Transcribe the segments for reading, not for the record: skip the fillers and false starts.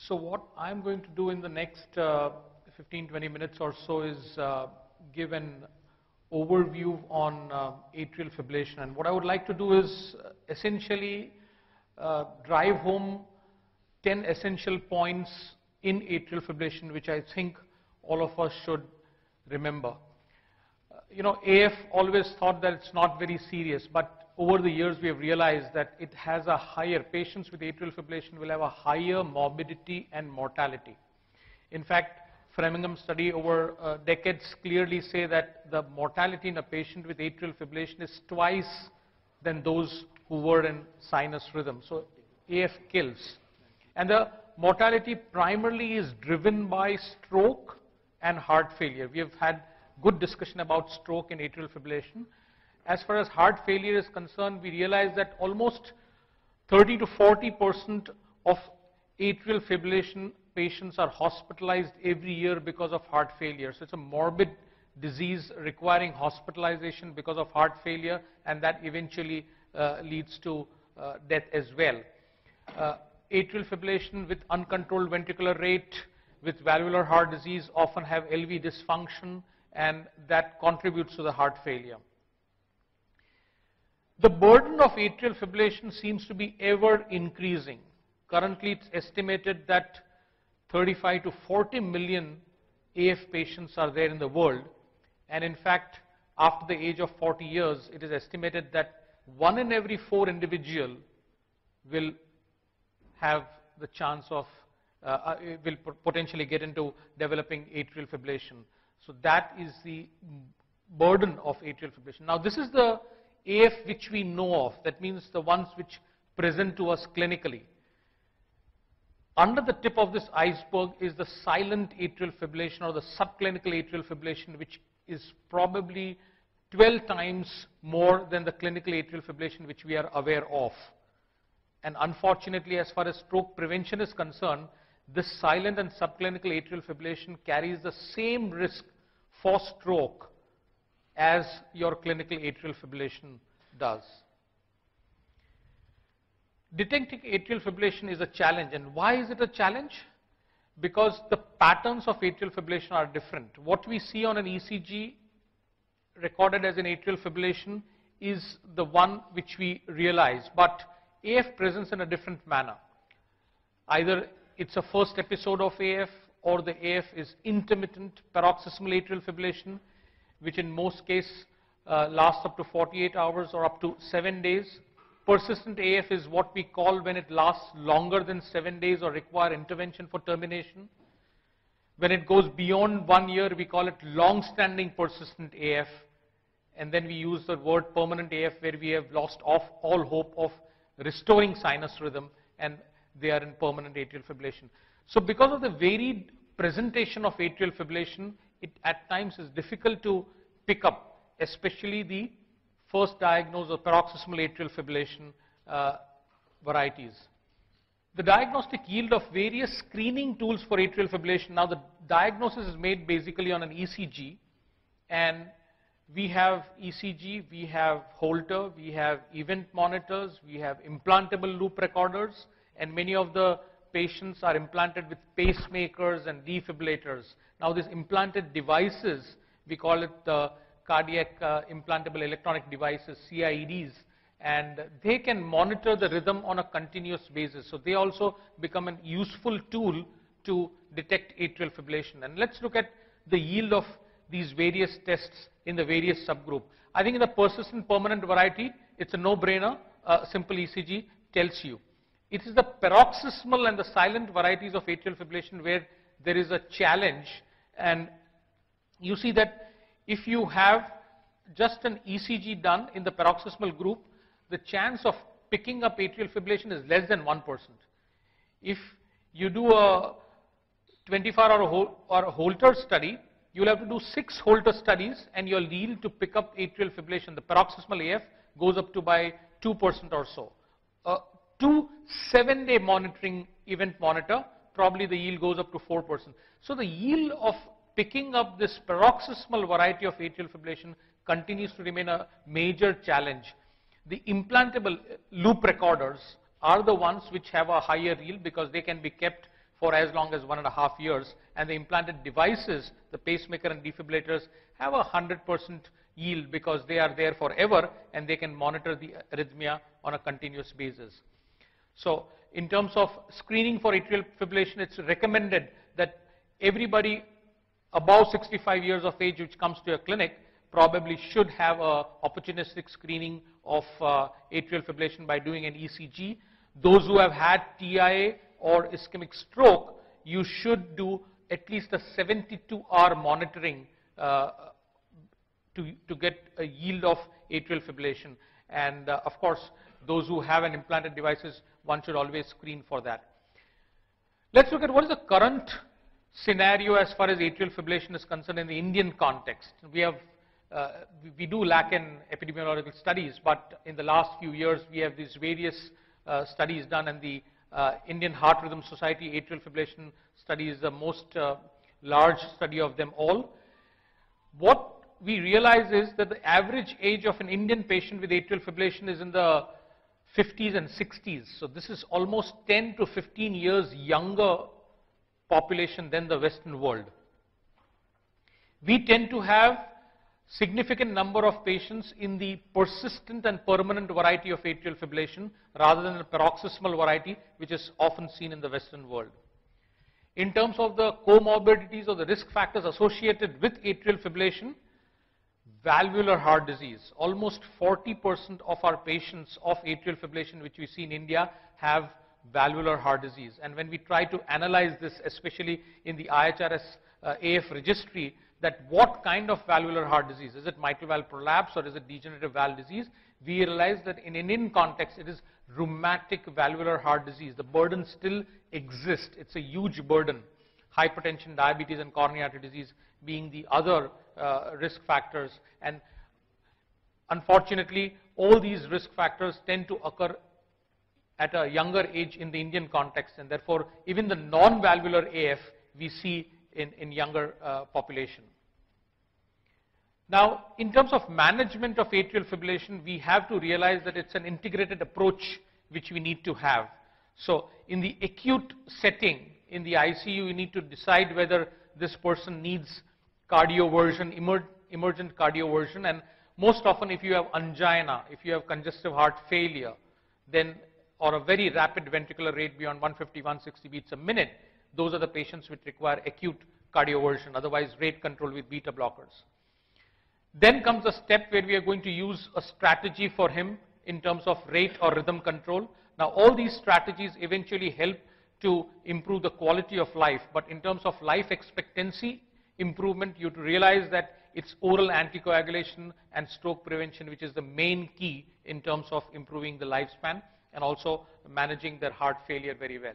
So what I'm going to do in the next 15-20 minutes or so is give an overview on atrial fibrillation. And what I would like to do is essentially drive home 10 essential points in atrial fibrillation, which I think all of us should remember. AF always thought that it's not very serious, but over the years we have realized that it has a higher, patients with atrial fibrillation will have a higher morbidity and mortality. In fact, Framingham study over decades clearly say that the mortality in a patient with atrial fibrillation is twice than those who were in sinus rhythm. So AF kills. And the mortality primarily is driven by stroke and heart failure. We have had good discussion about stroke and atrial fibrillation. As far as heart failure is concerned, we realize that almost 30 to 40% of atrial fibrillation patients are hospitalized every year because of heart failure. So it's a morbid disease requiring hospitalization because of heart failure, and that eventually leads to death as well. Atrial fibrillation with uncontrolled ventricular rate, with valvular heart disease often have LV dysfunction, and that contributes to the heart failure. The burden of atrial fibrillation seems to be ever increasing. Currently, it's estimated that 35 to 40 million AF patients are there in the world. And in fact, after the age of 40 years, it is estimated that 1 in every 4 individual will have the chance of, will potentially get into developing atrial fibrillation. So that is the burden of atrial fibrillation. Now, this is the AF which we know of. That means the ones which present to us clinically. Under the tip of this iceberg is the silent atrial fibrillation or the subclinical atrial fibrillation, which is probably 12 times more than the clinical atrial fibrillation which we are aware of. And unfortunately, as far as stroke prevention is concerned, this silent and subclinical atrial fibrillation carries the same risk for stroke as your clinical atrial fibrillation does. Detecting atrial fibrillation is a challenge. And why is it a challenge? Because the patterns of atrial fibrillation are different. What we see on an ECG recorded as an atrial fibrillation is the one which we realize, but AF presents in a different manner. Either it's a first episode of AF, or the AF is intermittent paroxysmal atrial fibrillation, which in most cases lasts up to 48 hours or up to 7 days. Persistent AF is what we call when it lasts longer than 7 days or require intervention for termination. When it goes beyond 1 year, we call it long-standing persistent AF. And then we use the word permanent AF, where we have lost all hope of restoring sinus rhythm, and they are in permanent atrial fibrillation. So because of the varied presentation of atrial fibrillation, it at times is difficult to pick up, especially the first diagnosed or paroxysmal atrial fibrillation varieties. The diagnostic yield of various screening tools for atrial fibrillation. Now the diagnosis is made basically on an ECG, and we have ECG, we have Holter, we have event monitors, we have implantable loop recorders, and many of the patients are implanted with pacemakers and defibrillators. Now these implanted devices, we call it cardiac implantable electronic devices, CIEDs, and they can monitor the rhythm on a continuous basis. So they also become a useful tool to detect atrial fibrillation. And let's look at the yield of these various tests in the various subgroup. I think in the persistent permanent variety, it's a no-brainer. Simple ECG tells you. It is the paroxysmal and the silent varieties of atrial fibrillation where there is a challenge. And you see that if you have just an ECG done in the paroxysmal group, the chance of picking up atrial fibrillation is less than 1%. If you do a 24-hour or a Holter study, you'll have to do 6 Holter studies, and your yield to pick up atrial fibrillation, the paroxysmal AF, goes up to by 2% or so. 2 7-day monitoring event monitor, probably the yield goes up to 4%. So the yield of picking up this paroxysmal variety of atrial fibrillation continues to remain a major challenge. The implantable loop recorders are the ones which have a higher yield because they can be kept for as long as 1.5 years, and the implanted devices, the pacemaker and defibrillators, have a 100% yield because they are there forever and they can monitor the arrhythmia on a continuous basis. So in terms of screening for atrial fibrillation, it's recommended that everybody above 65 years of age which comes to a clinic probably should have a opportunistic screening of atrial fibrillation by doing an ECG. Those who have had TIA or ischemic stroke, you should do at least a 72-hour monitoring to get a yield of atrial fibrillation. And of course, those who have an implanted devices, one should always screen for that. Let's look at what is the current scenario as far as atrial fibrillation is concerned in the Indian context. We do lack in epidemiological studies, but in the last few years we have these various studies done, and the Indian Heart Rhythm Society atrial fibrillation study is the most large study of them all. What we realize is that the average age of an Indian patient with atrial fibrillation is in the 50s and 60s. So this is almost 10 to 15 years younger population than the Western world. We tend to have significant number of patients in the persistent and permanent variety of atrial fibrillation rather than the paroxysmal variety, which is often seen in the Western world. In terms of the comorbidities or the risk factors associated with atrial fibrillation, valvular heart disease. Almost 40% of our patients of atrial fibrillation which we see in India have valvular heart disease. And when we try to analyze this, especially in the IHRS AF registry, that what kind of valvular heart disease, is it mitral valve prolapse or is it degenerative valve disease, we realize that in Indian context it is rheumatic valvular heart disease. The burden still exists. It's a huge burden. Hypertension, diabetes and coronary artery disease being the other risk factors, and unfortunately all these risk factors tend to occur at a younger age in the Indian context, and therefore even the non-valvular AF we see in younger population. Now, in terms of management of atrial fibrillation, we have to realize that it's an integrated approach which we need to have. So in the acute setting, in the ICU, you need to decide whether this person needs cardioversion, emergent cardioversion, and most often if you have angina, if you have congestive heart failure, then or a very rapid ventricular rate beyond 150, 160 beats a minute, those are the patients which require acute cardioversion, otherwise rate control with beta blockers. Then comes a step where we are going to use a strategy for him in terms of rate or rhythm control. Now all these strategies eventually help to improve the quality of life, but in terms of life expectancy improvement, you have to realize that it's oral anticoagulation and stroke prevention which is the main key in terms of improving the lifespan and also managing their heart failure very well.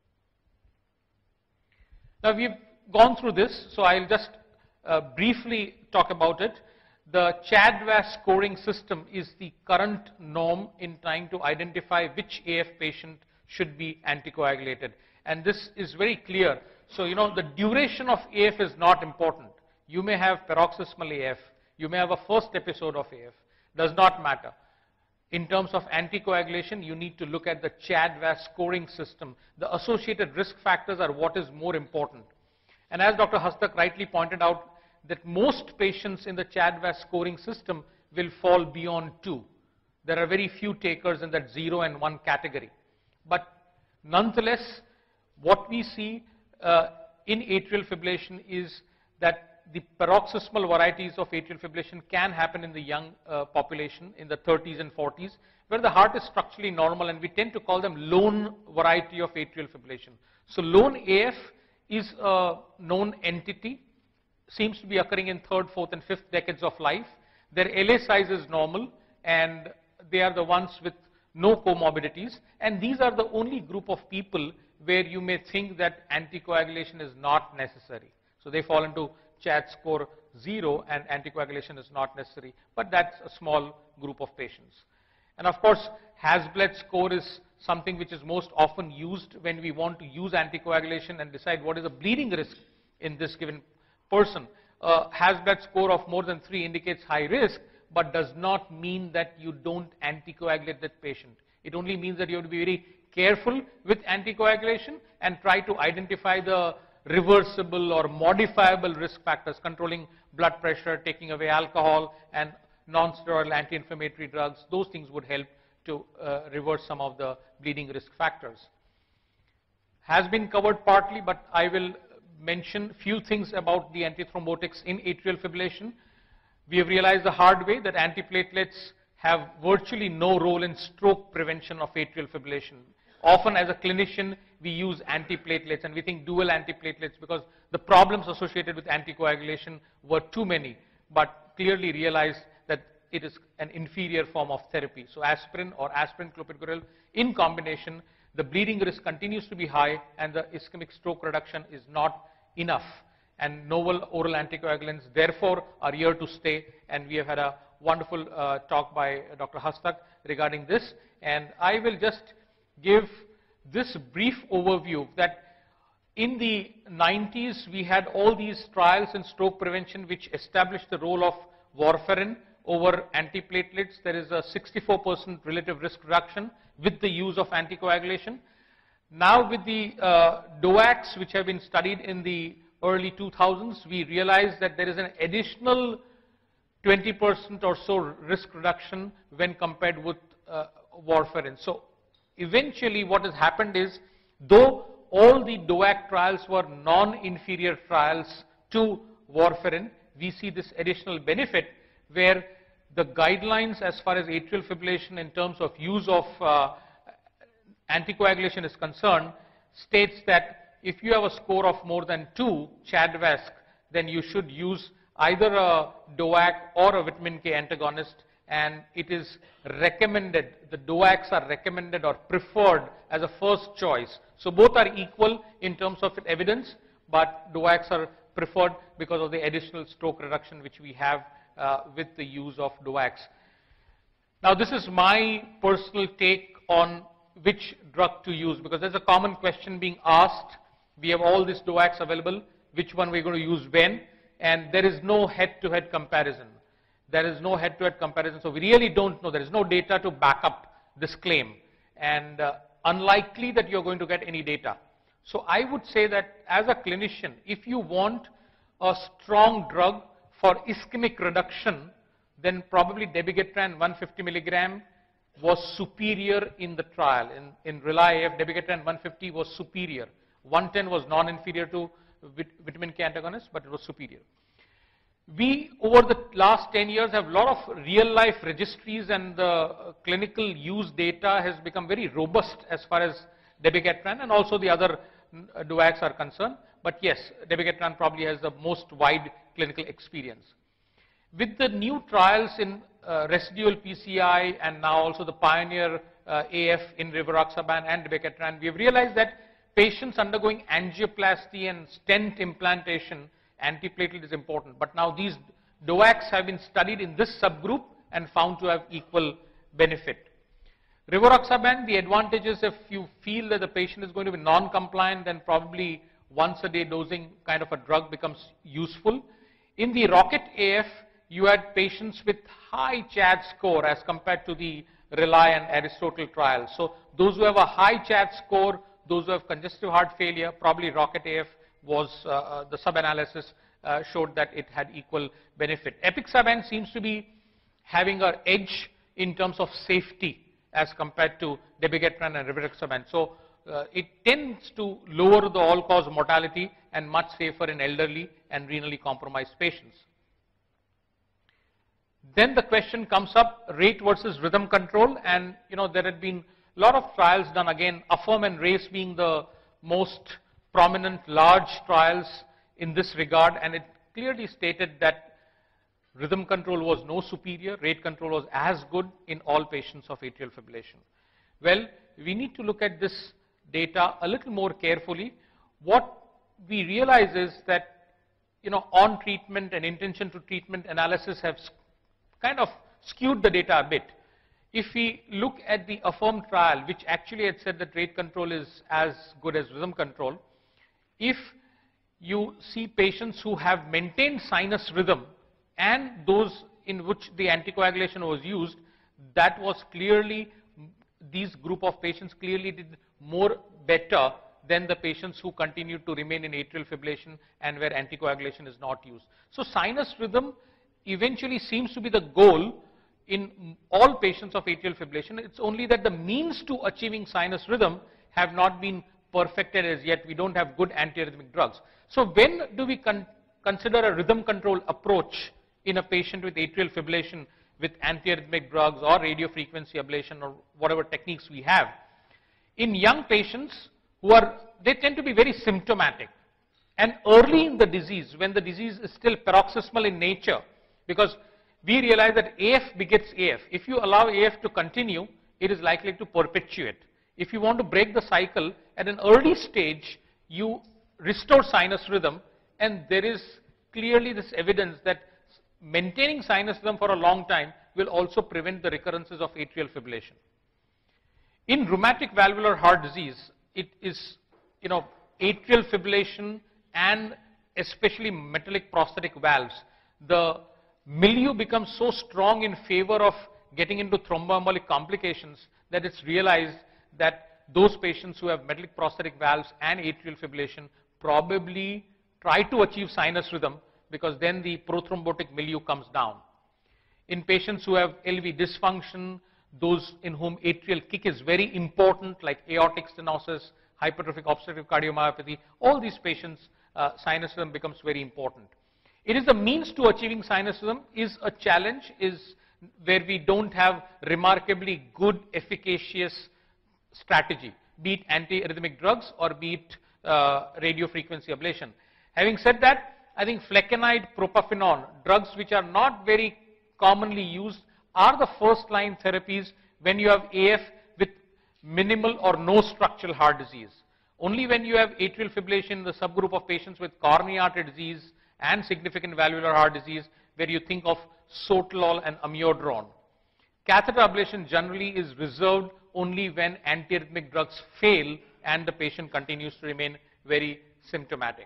Now we've gone through this, so I'll just briefly talk about it. The CHA2DS2-VASc scoring system is the current norm in trying to identify which AF patient should be anticoagulated. And this is very clear. So, you know, the duration of AF is not important. You may have paroxysmal AF, you may have a first episode of AF, does not matter. In terms of anticoagulation, you need to look at the CHA2DS2-VASc scoring system. The associated risk factors are what is more important. And as Dr. Hastak rightly pointed out, that most patients in the CHA2DS2-VASc scoring system will fall beyond 2. There are very few takers in that 0 and 1 category. But nonetheless, what we see in atrial fibrillation is that the paroxysmal varieties of atrial fibrillation can happen in the young population in the 30s and 40s, where the heart is structurally normal, and we tend to call them lone variety of atrial fibrillation. So lone AF is a known entity, seems to be occurring in 3rd, 4th and 5th decades of life. Their LA size is normal and they are the ones with no comorbidities, and these are the only group of people where you may think that anticoagulation is not necessary. So they fall into CHA2DS2 score 0 and anticoagulation is not necessary, but that's a small group of patients. And of course, Hasbled score is something which is most often used when we want to use anticoagulation and decide what is the bleeding risk in this given person. Hasbled score of more than 3 indicates high risk, but does not mean that you don't anticoagulate that patient. It only means that you have to be very careful with anticoagulation and try to identify the reversible or modifiable risk factors, controlling blood pressure, taking away alcohol, and non-steroidal anti-inflammatory drugs. Those things would help to reverse some of the bleeding risk factors. Has been covered partly, but I will mention few things about the antithrombotics in atrial fibrillation. We have realized the hard way that antiplatelets have virtually no role in stroke prevention of atrial fibrillation. Often as a clinician, we use antiplatelets and we think dual antiplatelets because the problems associated with anticoagulation were too many, but clearly realized that it is an inferior form of therapy. So aspirin or aspirin clopidogrel in combination, the bleeding risk continues to be high and the ischemic stroke reduction is not enough. And novel oral anticoagulants therefore are here to stay, and we have had a wonderful talk by Dr. Hastak regarding this. And I will just give this brief overview that in the 90s we had all these trials in stroke prevention which established the role of warfarin over antiplatelets. There is a 64% relative risk reduction with the use of anticoagulation. Now with the DOACs which have been studied in the early 2000s, we realize that there is an additional 20% or so risk reduction when compared with warfarin. So eventually what has happened is, though all the DOAC trials were non-inferior trials to warfarin, we see this additional benefit where the guidelines as far as atrial fibrillation in terms of use of anticoagulation is concerned states that if you have a score of more than 2 CHA2DS2-VASc, then you should use either a DOAC or a vitamin K antagonist, and it is recommended, the DOACs are recommended or preferred as a first choice. So both are equal in terms of evidence, but DOACs are preferred because of the additional stroke reduction which we have with the use of DOACs. Now this is my personal take on which drug to use, because there's a common question being asked. We have all these DOACs available, which one we're going to use when, and there is no head-to-head comparison. There is no head-to-head comparison, so we really don't know. There is no data to back up this claim, and unlikely that you're going to get any data. So I would say that as a clinician, if you want a strong drug for ischemic reduction, then probably dabigatran 150 milligram was superior in the trial. In RELY-AF, dabigatran 150 was superior. 110 was non-inferior to vitamin K antagonist, but it was superior. We, over the last 10 years, have a lot of real-life registries, and the clinical use data has become very robust as far as dabigatran and also the other DOACs are concerned. But yes, dabigatran probably has the most wide clinical experience. With the new trials in residual PCI and now also the pioneer AF in rivaroxaban and dabigatran, we have realized that patients undergoing angioplasty and stent implantation, antiplatelet is important. But now these DOACs have been studied in this subgroup and found to have equal benefit. Rivaroxaban, the advantage is if you feel that the patient is going to be non-compliant, then probably once a day dosing kind of a drug becomes useful. In the ROCKET-AF, you had patients with high CHAD score as compared to the RELY and Aristotle trials. So those who have a high CHAD score, those who have congestive heart failure, probably ROCKET-AF was, the sub-analysis showed that it had equal benefit. Apixaban seems to be having an edge in terms of safety as compared to dabigatran and rivaroxaban. So it tends to lower the all-cause mortality and much safer in elderly and renally compromised patients. Then the question comes up, rate versus rhythm control, and there had been a lot of trials done, again, AFFIRM and RACE being the most prominent large trials in this regard, and it clearly stated that rhythm control was no superior, rate control was as good in all patients of atrial fibrillation. Well, we need to look at this data a little more carefully. What we realize is that, on treatment and intention to treatment analysis have kind of skewed the data a bit. If we look at the AFFIRM trial, which actually had said that rate control is as good as rhythm control, if you see patients who have maintained sinus rhythm and those in which the anticoagulation was used, that was clearly these group of patients clearly did more better than the patients who continued to remain in atrial fibrillation and where anticoagulation is not used. So sinus rhythm eventually seems to be the goal in all patients of atrial fibrillation. It's only that the means to achieving sinus rhythm have not been perfected as yet. We don't have good antiarrhythmic drugs. So when do we consider a rhythm control approach in a patient with atrial fibrillation with antiarrhythmic drugs or radiofrequency ablation or whatever techniques we have? In young patients they tend to be very symptomatic. And early in the disease, when the disease is still paroxysmal in nature, because we realize that AF begets AF. If you allow AF to continue, it is likely to perpetuate. If you want to break the cycle, at an early stage, you restore sinus rhythm, and there is clearly this evidence that maintaining sinus rhythm for a long time will also prevent the recurrences of atrial fibrillation. In rheumatic valvular heart disease, it is, atrial fibrillation and especially metallic prosthetic valves, the milieu becomes so strong in favor of getting into thromboembolic complications that it's realized that those patients who have metallic prosthetic valves and atrial fibrillation probably try to achieve sinus rhythm, because then the prothrombotic milieu comes down. In patients who have LV dysfunction, those in whom atrial kick is very important, like aortic stenosis, hypertrophic obstructive cardiomyopathy, all these patients, sinus rhythm becomes very important. It is the means to achieving sinus rhythm is a challenge, is where we don't have remarkably good, efficacious strategy, be it antiarrhythmic drugs or be it radiofrequency ablation. Having said that, I think flecainide, propafenone, drugs which are not very commonly used, are the first line therapies when you have AF with minimal or no structural heart disease. Only when you have atrial fibrillation, the subgroup of patients with coronary artery disease and significant valvular heart disease, where you think of sotalol and amiodarone. Catheter ablation generally is reserved only when antiarrhythmic drugs fail and the patient continues to remain very symptomatic.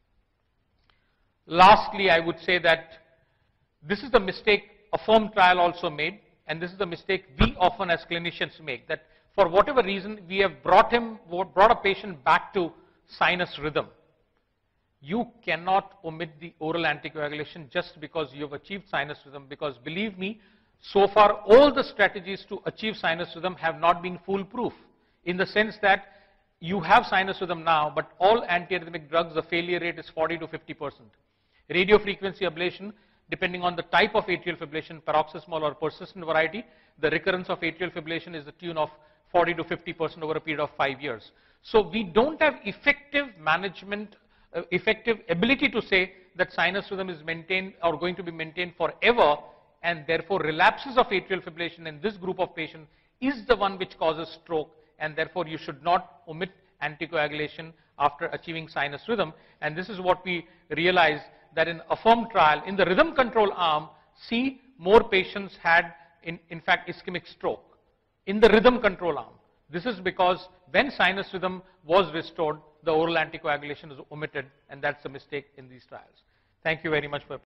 Lastly, I would say that this is the mistake AFFIRM trial also made, and this is the mistake we often as clinicians make, that for whatever reason we have brought a patient back to sinus rhythm. You cannot omit the oral anticoagulation just because you have achieved sinus rhythm, because believe me, so far all the strategies to achieve sinus rhythm have not been foolproof, in the sense that you have sinus rhythm now, but all antiarrhythmic drugs, the failure rate is 40 to 50%. Radiofrequency ablation, depending on the type of atrial fibrillation, paroxysmal or persistent variety, the recurrence of atrial fibrillation is the tune of 40 to 50% over a period of 5 years. So we don't have effective management, effective ability to say that sinus rhythm is maintained or going to be maintained forever, and therefore relapses of atrial fibrillation in this group of patients is the one which causes stroke, and therefore you should not omit anticoagulation after achieving sinus rhythm. And this is what we realized, that in AFFIRM trial, in the rhythm control arm, more patients had in fact ischemic stroke in the rhythm control arm. This is because when sinus rhythm was restored, the oral anticoagulation is omitted, and that's the mistake in these trials. Thank you very much for